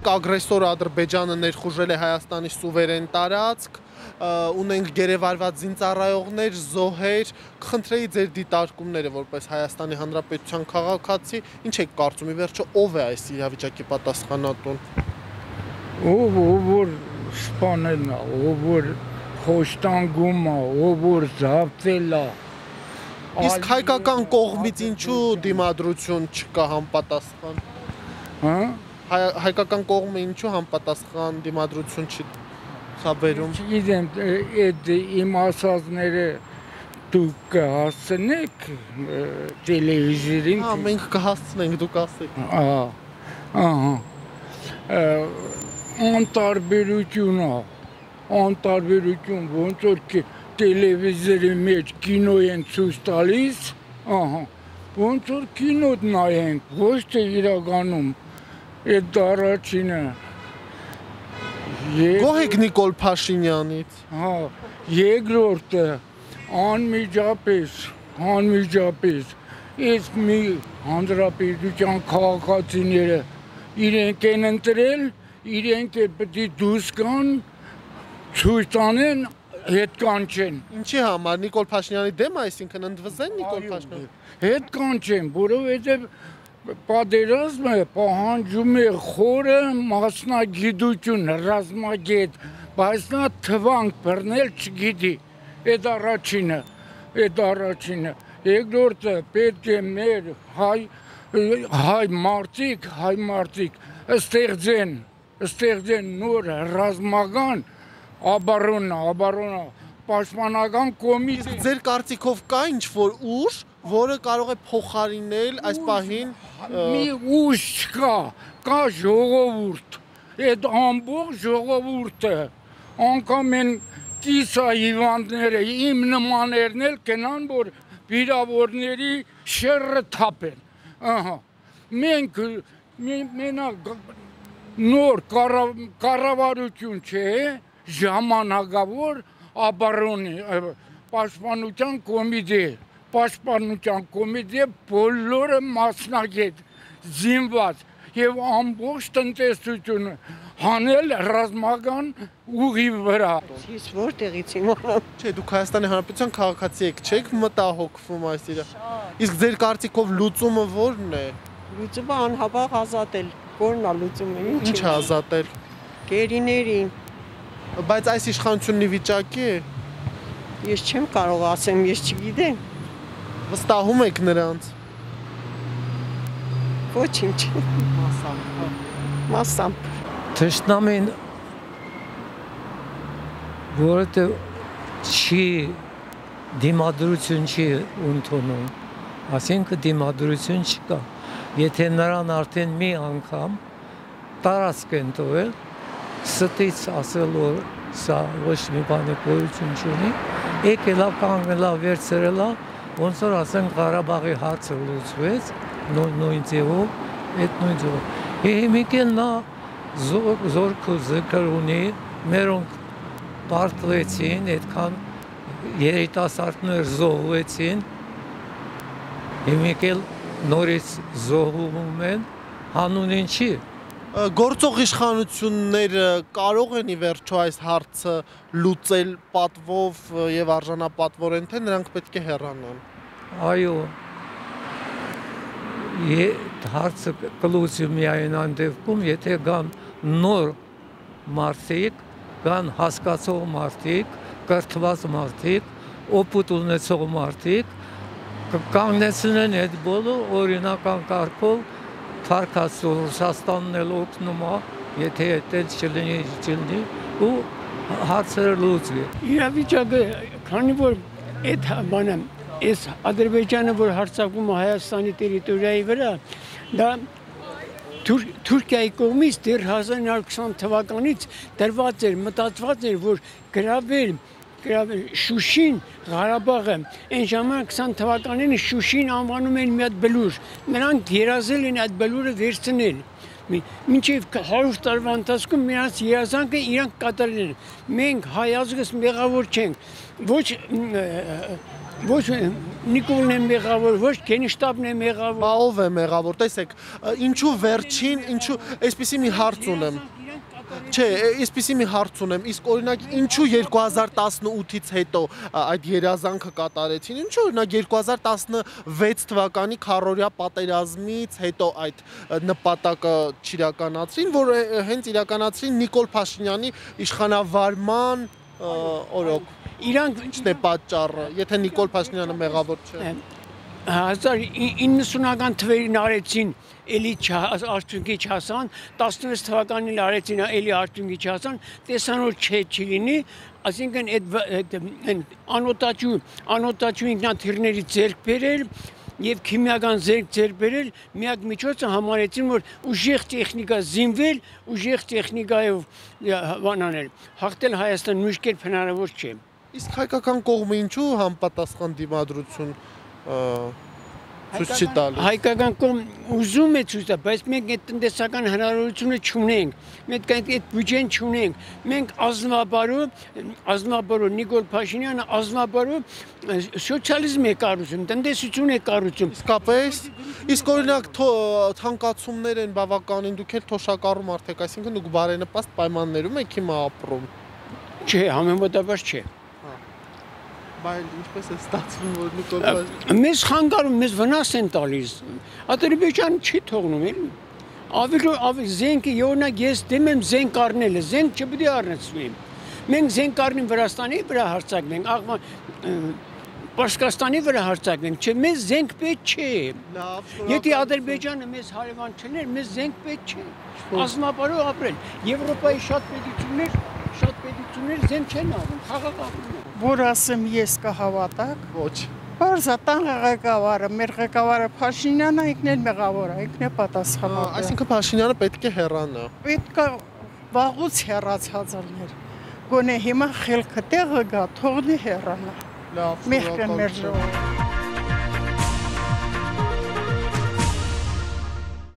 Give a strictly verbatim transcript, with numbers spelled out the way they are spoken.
մեկ ագրեսոր Ադրբեջանը ներխուժել է Հայաստանի սուվերեն տարածք, ունենք գերեվարված զինծառայողներ, զոհեր, կխնդրեի ձեր դիտարկումները որպես Հայաստանի Հանրապետության քաղաքացի, ինչ եք կարծում, ի վերջո ով է այս իրավիճակի պատասխանատուն։ Ով որ սպանել է, ով որ խոշտանգում է, ով որ զավթել է։ Իսկ հայկական կողմից ինչու դիմադրություն չկա համապատասխան։ Հա? Հայկական կողմը ինչու համապատասխան դիմադրություն չի ցաբերում։ Չգիտեմ, այդ իմ ասածները դուք կհասցնեք տելևիզորին։ Հա, մենք կհասցնենք, դուք ասեք։ Ահա, ահա։ Անտարբերություն է, անտարբերություն, ոնց որ տելևիզորի մեջ կինո են ցույց տալիս, ահա, ոնց որ կինո նայենք, ոչ թե իրականում, այդ առաջինը։ Գոհ եք Նիկոլ Փաշինյանից։ Հա, երկրորդը, անմիջապես, անմիջապես, այս մի հանրապետության քաղաքացիները իրենք են ընտրել, իրենք է պետք է դուրս գան, ցույց տանեն, հետ կանչեն։ Ինչի համար Նիկոլ Փաշինյանի դեմ, այսինքն ընդվզեն Նիկոլ Փաշինյանը։ Հետ կանչեն, որովհետև պատերազմը պահանջում է խորը մասնագիտություն, ռազմագետ, բայց նա թվանք բռնել չգիտի։ Այդ առաջինը, այդ առաջինը։ Երկրորդը պետք է մեր հայ հայ մարդիկ, հայ մարդիկ ստեղծեն, ստեղծեն նոր ռազմական Աբարոնա, աբարոնա, պաշտպանական կոմիտե։ Ձեր կարծիքով կա ինչ-որ ուժ, որը կարող է փոխարինել այս պահին։ Մի ուժ չկա, կա ժողովուրդ, այդ ամբողջ ժողովուրդը, անգամ են կիսա հիվանդները, իմ նմաներն էլ կնան, որ վիրավորների շեռը թափեն։ Ահա, մենք մենակ նոր կառավարություն չէ, ժամանակավոր աբարոնի, պաշտպանության կոմիտե, պաշտպանության կոմիտե բոլորը մասնագետ, զինված և ամբողջ տնտեսությունը հանել ռազմական ուղի վրա։ Ես որտեղից իմանամ։ Չէ, դուք Հայաստանի Հանրապետության քաղաքացի եք, չեք մտահոգվում այս իրա։ Իսկ ձեր կարծիքով լուծումը ո՞րն է։ Լուծումը անհապաղ ազատել, ո՞րն է լուծումը։ Ինչ է ազատել։ Գերիներին։ Բայց այս իշխանությունն ի վիճակի է։ Ես չեմ կարող ասեմ, ես չգիտեմ։ Վստահում եք նրանց։ Ոչինչ։ Մասամբ։ Մասամբ։ Թշնամին, որովհետև չի դիմադրություն չի ընդունում, ասինքն դիմադրություն չկա։ Եթե նրան արդեն մի անգամ տարածք են տվել, ստից ասել, որ սա ոչ մի բանի գոյություն չունի, եկել է կանգնել է վերցրել է, ոնց որ ասենք Ղարաբաղի հարցը լուծվեց, նույն ձևով, այդ նույն ձևով։ Հիմիկը նա զորք ու զքր ունի, մերոնք պարտվեցին, այդքան երիտասարդներ զոհվեցին, հիմիկը նորից զոհվում են, հանունին չի։ Գործող իշխանությունները կարող են ի վերջո այս հարցը լուծել պատվով եւ արժանապատվորեն, թե նրանք պետք է հեռանան։ Այո։ Հարցը կլուծի միայն այն դեպքում, եթե կան նոր մարդիկ, կան հասկացող մարդիկ, կրթված մարդիկ, օգուտ ունեցող մարդիկ, կանգնեցնեն այդ բոլոր օրինական կարգով թարգացու Ռուսաստանն էլ օգնում է, եթե այդպես չլինի, չլինի, ու հարցերը լուծվի։ Իրավիճակը, քանի որ այդ բանը, այս Ադրբեջանը, որ հարձակվում է Հայաստանի տերիտորիայի վրա, դա Թուրքիայի կողմից դեռ հազար ինը հարյուր քսան թվականից դրված էր, մտածված էր, որ գրավել Շուշին, Ղարաբաղը, այն ժամանակ քսան թվականին Շուշին անվանում են մի հատ բլուր, նրանք երազել են այդ բլուրը վերցնել, մինչև հարյուր տարվա ընթացքում նրանց երազանքը իրանք կատարել են, մենք հայ ազգս մեղավոր չենք, ոչ ոչ Նիկոլն է մեղավոր, ոչ Գենշտաբն է մեղավոր։ Բա ով է մեղավոր, տեսեք, ինչու վերջին, ինչու, այսպեսի մի հարց ունեմ։ Չէ, այսպեսի մի հարց ունեմ, իսկ օրինակ ինչու երկու հազար տասնութից հետո այդ երազանքը կատարեցին, ինչու օրինակ երկու հազար տասնվեց թվականի քառորյա պատերազմից հետո այդ նպատակը չիրականացրին, որ հենց իրականացրին Նիկոլ Փաշինյանի իշխանավարման օրոք։ Իրանք Ինչն է պատճառը, եթե Նիկոլ Փաշինյանը մեղավոր չէ։ հազար իննսունական թվերին արեցին էլի արդյունքի չհասան, տասնվեց թվականին արեցին էլի արդյունքի չհասան, տեսան որ չէ չի լինի, այսինքն այդ անոտաչու անոտաչու ինքնաթիռների ձեռք բերել եւ քիմիական ձեռք ձեռք բերել միակ միջոցը համարեցին որ ուժեղ տեխնիկա զինվել, ուժեղ տեխնիկայով բանանել, հաղթել Հայաստան նույն կերպ հնարավոր չէ։ Իսկ հայկական կողմը ինչու համապատասխան դիմադրություն ցույց չի տալիս։ Հայկական կողմ ուզում է ցույց տալ, բայց մենք այդ տնտեսական հնարավորությունը չունենք։ Մենք այդ բյուջեն չունենք։ Մենք ազնվաբարու, ազնվաբարու Նիկոլ Փաշինյանը ազնվաբարու սոցիալիզմ է կառուցում, տնտեսություն է կառուցում։ Իսկապես, իսկ օրինակ թանկացումներ են բավականին, դուք էլ թոշակառու մարդ եք, այսինքն դուք բարենպաստ պայմաններում եք հիմա ապրում։ Չէ, համեմատաբար չէ։ Բայց ինչպես է ստացվում որ Նիկոլ Փաշինյանը Մեզ խանգարում, մեզ վնաս են տալիս։ Ադրբեջանը չի թողնում էլի։ Ավելի ավելի զենքը օրինակ ես դեմ եմ զենք առնելը, զենք չպետք է առնեցվի։ Մենք զենք առնենք Վրաստանի վրա հարձակվենք, աղման Պարսկաստանի վրա հարձակվենք, չէ, մեզ զենք պետք չէ։ Եթե Ադրբեջանը մեզ հարևան չներ, մեզ զենք պետք չէ։ Ազնվաբարով ապրել։ Եվրոպայի շատ պետություններ, շատ պետություններ զենք չեն առնում, խաղաղ ապրում են։ Որ ասեմ ես կհավատակ։ Ոչ։ Պարզատան ղեկավարը, մեր ղեկավարը Փաշինյանը ինքն էլ մեղավոր է, ինքն է պատասխանատու։ Այսինքն Փաշինյանը պետք է հեռանա։ Պետք է վաղուց հեռացած լիներ։ Գոնե հիմա խելքը տեղը գա, թողնի հեռանա։ Լավ, Մեղքն մեր ժողովուրդ։